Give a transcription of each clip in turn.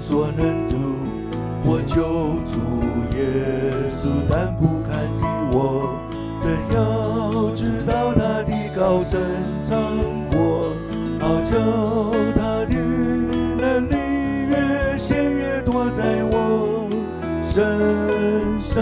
所能度。我救主耶稣但不堪的我，怎要知道他的高深长阔？好叫他的能力越显越多在我身上。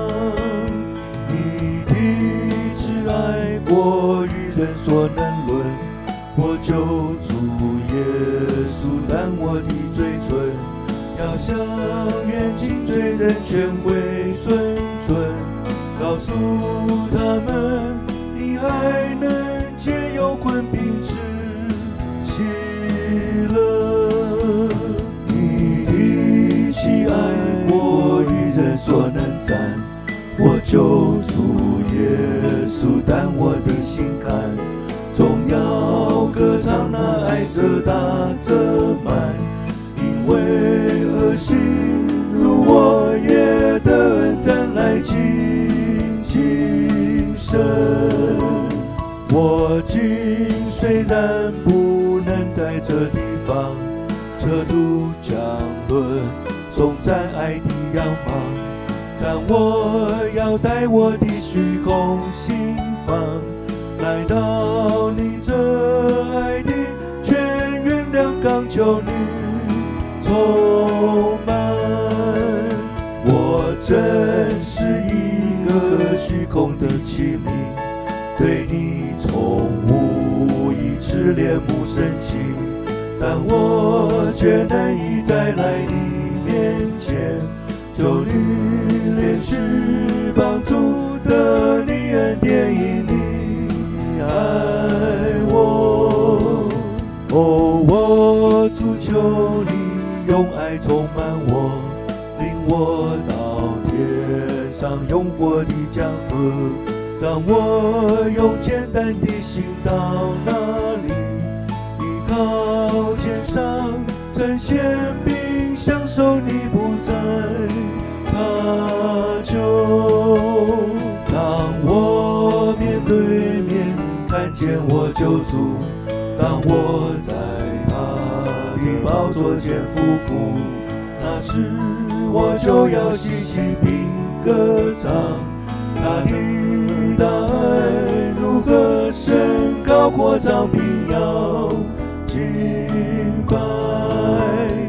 你的慈爱过于人所能论，我救主耶稣但我的嘴唇要向远近罪人全归顺存，告诉他们你还能解忧困病治喜乐。你的喜爱过于人所能赞，我救主耶稣但我的心坎，总要歌唱那爱者大者满，因为恶行如我也得恩赞来亲近神。我今虽然不能在这地方彻度讲论颂赞爱的仰望，但我要带我的虚空心房来到你这爱的全原谅刚求你充满。我真是一个虚空的器皿，对你从无一次恋慕深情，但我却难以再来你面前，求你连续帮助的你恩典，因你爱我。哦，我主求你用爱充满我，领我到天上永活的江河，让我用简单的心到那里，依靠肩上真显并享受你不再他求。当我面对面看见我救主，当我在他的宝座前匍匐，那时我就要喜气并歌唱，他的大爱如何深高阔长，必要敬拜。